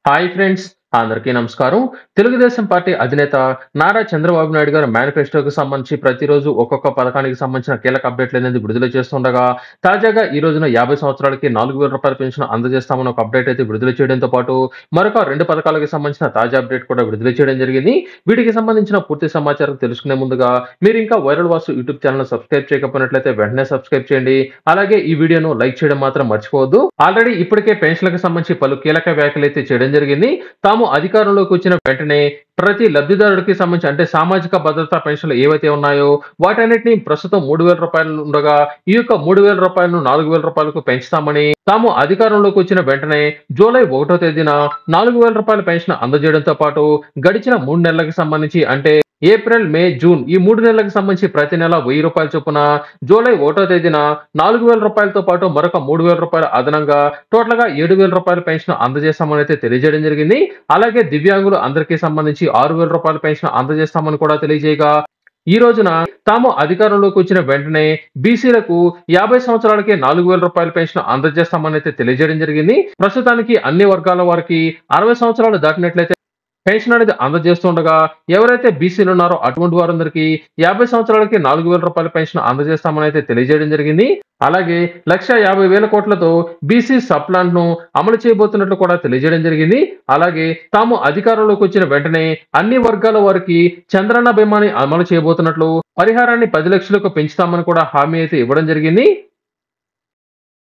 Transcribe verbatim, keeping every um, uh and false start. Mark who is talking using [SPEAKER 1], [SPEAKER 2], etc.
[SPEAKER 1] Hi friends, అందరికీ నమస్కారం. Telugu Desam party అధినేత నారా చంద్రబాబు నాయుడు గారి మేనిఫెస్టోకి సంబంధించి ప్రతిరోజు ఒక్కొక్క పథకానికి సంబంధించిన కీలక అప్డేట్లు అనేది విడుదల చేస్తుండగా, తాజాగా ఈ రోజున యాభై సంవత్సరాలకి నాలుగు వేల రూపాయల పెన్షన్ అందజేస్తామని ఒక అప్డేట్ అయితే విడుదల చేయడంతో పాటు, మరొక రెండు పథకాలకు సంబంధించిన తాజా అప్డేట్ కూడా విడుదల చేయడం జరిగింది. వీటికి సంబంధించిన పూర్తి సమాచారం తెలుసుకునే ముందుగా మీరు ఇంకా viral Vasu YouTube channel subscribe చేయకపోయినట్లయితే వెంటనే సబ్స్క్రైబ్ చేయండి. అలాగే ఈ వీడియోను లైక్ చేయడం మాత్రం మర్చిపోవద్దు. ఆల్రెడీ ఇప్పటికే పెన్షన్లకు సంబంధించి పలు కీలక వ్యాఖ్యలు అయితే చేయడం జరిగింది. తాము అధికారంలోకి వచ్చిన వెంటనే ప్రతి లబ్ధిదారుడికి సంబంధించి అంటే సామాజిక భద్రతా పెన్షన్లు ఏవైతే ఉన్నాయో వాటన్నిటిని ప్రస్తుతం మూడు వేల రూపాయలు ఉండగా ఈ యొక్క మూడు వేల రూపాయలను నాలుగు వేల రూపాయలకు పెంచుతామని తాము అధికారంలోకి వచ్చిన వెంటనే జూలై ఒకటో తేదీన నాలుగు వేల రూపాయల పెన్షన్ అందజేయడంతో పాటు గడిచిన మూడు నెలలకు సంబంధించి అంటే ఏప్రిల్, మే, జూన్ ఈ మూడు నెలలకు సంబంధించి ప్రతి నెల వెయ్యి రూపాయల చొప్పున జూలై ఒకటో తేదీన నాలుగు వేల రూపాయలతో పాటు మరొక మూడు వేల రూపాయల అదనంగా టోటల్ గా ఏడు వేల రూపాయల పెన్షన్ అందజేస్తామని అయితే తెలియజేయడం జరిగింది. అలాగే దివ్యాంగులు అందరికీ సంబంధించి ఆరు వేల రూపాయల పెన్షన్ అందజేస్తామని కూడా తెలియజేయగా, ఈ రోజున తాము అధికారంలోకి వచ్చిన వెంటనే బీసీలకు యాభై సంవత్సరాలకే నాలుగు వేల రూపాయల పెన్షన్ అందజేస్తామని అయితే తెలియజేయడం జరిగింది. ప్రస్తుతానికి అన్ని వర్గాల వారికి అరవై సంవత్సరాలు దాటినట్లయితే పెన్షన్ అనేది అందజేస్తుండగా, ఎవరైతే బీసీలు ఉన్నారో అటువంటి వారందరికీ యాభై సంవత్సరాలకి నాలుగు వేల రూపాయల పెన్షన్ అందజేస్తామని అయితే తెలియజేయడం జరిగింది. అలాగే లక్ష యాభై వేల కోట్లతో బీసీ సబ్ ప్లాన్ ను అమలు చేయబోతున్నట్లు కూడా తెలియజేయడం జరిగింది. అలాగే తాము అధికారంలోకి వచ్చిన వెంటనే అన్ని వర్గాల వారికి చంద్రన్న బీమాని అమలు చేయబోతున్నట్లు, పరిహారాన్ని పది లక్షలకు పెంచుతామని కూడా హామీ అయితే ఇవ్వడం జరిగింది.